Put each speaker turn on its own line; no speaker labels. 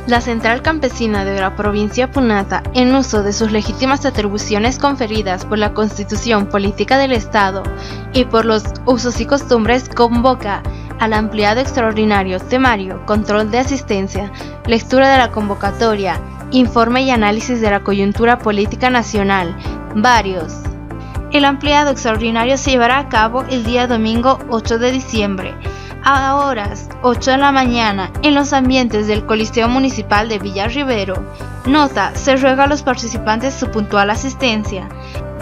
La Central Campesina de la provincia Punata, en uso de sus legítimas atribuciones conferidas por la Constitución Política del Estado y por los usos y costumbres, convoca al ampliado extraordinario temario, control de asistencia, lectura de la convocatoria, informe y análisis de la coyuntura política nacional, varios. El ampliado extraordinario se llevará a cabo el día domingo 8 de diciembre, a horas 8 de la mañana, en los ambientes del Coliseo Municipal de Villarribero. Nota: se ruega a los participantes su puntual asistencia.